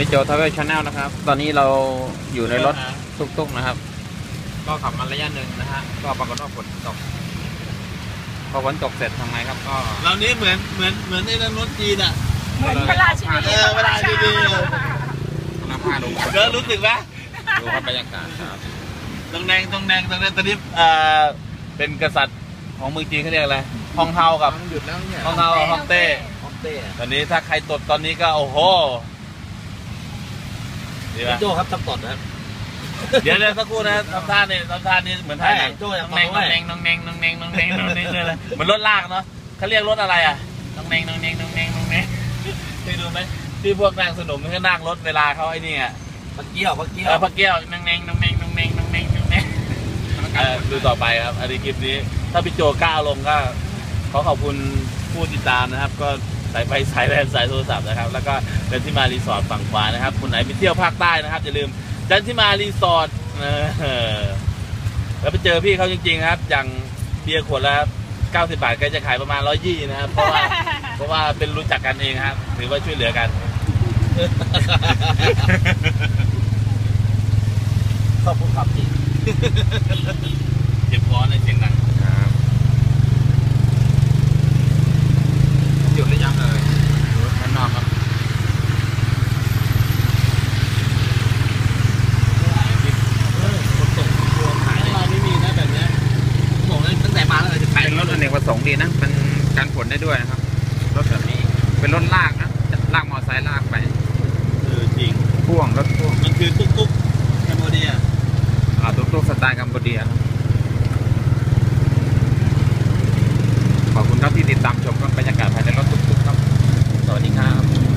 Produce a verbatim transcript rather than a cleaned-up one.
ดีโจทาวเวลชาแนลนะครับตอนนี้เราอยู่ในรถตุกๆนะครับก็ขับมาระยะหนึ่งนะฮะก็ปรากฏว่าฝนตกพอฝนตกเสร็จทำไงครับก็เรานี้เหมือนเหมือนเหมือนในรถจีนอ่ะเหมือนเวลาชีวิตเออเวลาชีวิตน้ำผ้าลงเดี๋ยวรู้สึกไหมดูครับบรรยากาศครับตรงแดงตรงแดงตรงแดงตอนนี้เอ่อเป็นกษัตริย์ของเมืองจีนเขาเรียกอะไรฮองเฮากับหยุดแล้วเนี่ยฮองเฮาฮองเต้ฮองเต้ตอนนี้ถ้าใครตดตอนนี้ก็โอ้โหดีไหมโจ้ครับทำตดนะครับเดี๋ยวเดี๋ยวสักครู่นะทำท่านี่ทำท่านี่เหมือนไทยโจ้น้องแนงน้องแนงน้องแนงน้องแนงน้องแนงน้องแนงเลยเหมือนรถลากเนาะเขาเรียกรถอะไรอ่ะน้องแนงน้องแนงน้องแนงน้องแนงเคยดูไหมที่พวกนางสนมมันก็นั่งรถเวลาเขาไอ้นี่อ่ะพักเกี้ยวพักเกี้ยวเออพักเกี้ยวน้องแนงน้องแนงน้องแนงน้องแนงน้องแนงดูต่อไปครับอันนี้คลิปนี้ถ้าพี่โจกล้าลงก็ขอขอบคุณผู้ติดตามนะครับก็สายไฟสายแลนสายโทรศัพท์นะครับแล้วก็เดินที่มารีสอร์ทฝั่งขวานะครับคนไหนไปเที่ยวภาคใต้นะครับอย่าลืมเดินที่มารีสอร์ทแล้วไปเจอพี่เขาจริงๆครับอย่างเบียร์ขวดละเก้าสิบบาทก็จะขายประมาณร้อยยี่นะครับเพราะว่าเพราะว่าเป็นรู้จักกันเองครับถือว่าช่วยเหลือกันขอบคุณครับจริงเจ็บคอในเสียงดังหยุดหรือยังเลยข้างนอกครับเป็นรถอเนกประสงค์ดีนะเป็นการขนได้ด้วยนะครับรถแบบนี้เป็นรถลากนะลากมอเตอร์ไซค์ลากไปเออจริงพ่วงรถพ่วงมันคือตุ๊กตุ๊กแคมโบเดียอ่าตุ๊กตุ๊กสไตล์กัมพูเดียขอบคุณครับที่ติดตามชมบรรยากาศภายในรถตุ๊กๆครับสวัสดีครับ